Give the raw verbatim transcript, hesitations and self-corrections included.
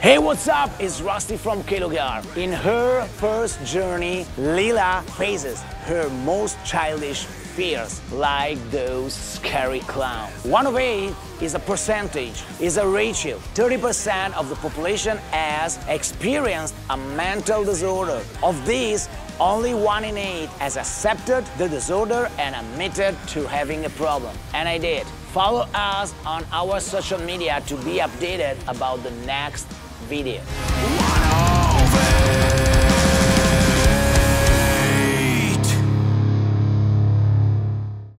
Hey, what's up? It's Rusty from Kelogar. In her first journey, Lila faces her most childish fears, like those scary clowns. One of eight is a percentage, is a ratio. thirty percent of the population has experienced a mental disorder. Of these, only one in eight has accepted the disorder and admitted to having a problem. And I did. Follow us on our social media to be updated about the next video.